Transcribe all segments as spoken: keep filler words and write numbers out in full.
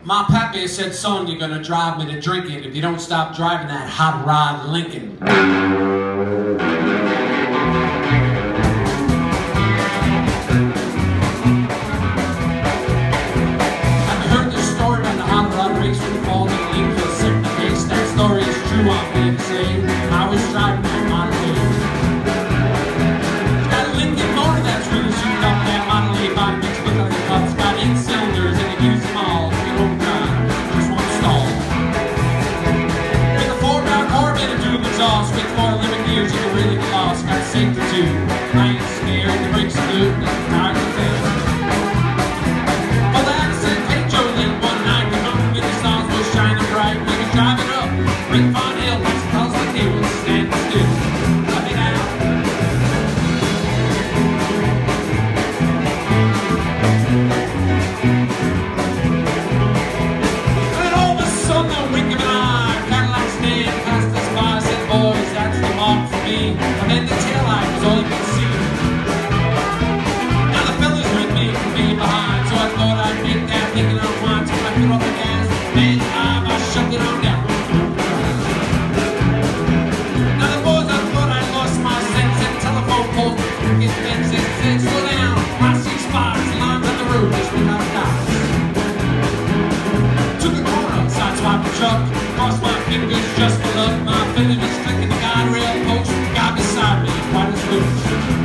My pappy said, son, you're gonna drive me to drink it if you don't stop driving that hot rod Lincoln. I've heard the story about the hot rod race with the ball that leaves a set in the face. That story is true, I'm being saved. I was driving that Model A. It's got a Lincoln motor that's really souped up. That Model A body makes it look like a cup. It's got eight cylinders and it uses them all. Exhaust with four living gears, you can really get lost. Got safety too. I ain't scared. The brakes are good. Tired of them. Well, I said, hey, Joe, late one night, come home with the stars were shining bright. We was driving up Rick Von Hill. That's because the day was standing still. Cut it out. And all of a sudden, the wink of an eye, Cadillac stand past us by. Boys, that's the mark for me. And then the taillight was all you could see. Now the fellas with me could be behind, so I thought I'd get that thinking on mine. So I put off the gas, man's time, I shoved it on down. Now the boys, I thought I lost my sense, and telephone poles get fence and said, slow down. I see spots, lines on the road, just without stops. Took a corner, sideswiped the truck, crossed my fingers just for luck. My feeling was clicking the guide rail post, got beside me, quite as loose.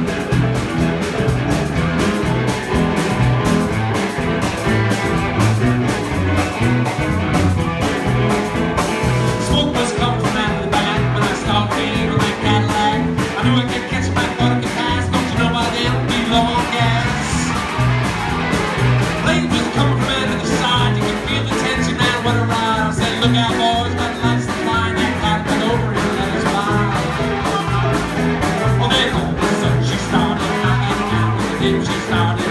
Smoke was coming from out of the back when I started feeling on that Cadillac. I knew I could catch it back, thought I could pass. Don't you know by then I'd be low on gas? Flames was coming from out of the side, you could feel the tension now, what a ride. I said, look out boys, got lights to fly, that Cadillac over and let us by. Well then all of a sudden she started, I got out with the dip she started.